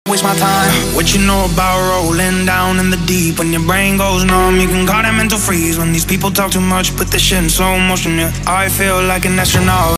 Waste my time. What you know about rolling down in the deep? When your brain goes numb, you can call it mental freeze. When these people talk too much, put this shit in slow motion, yeah. I feel like an astronaut.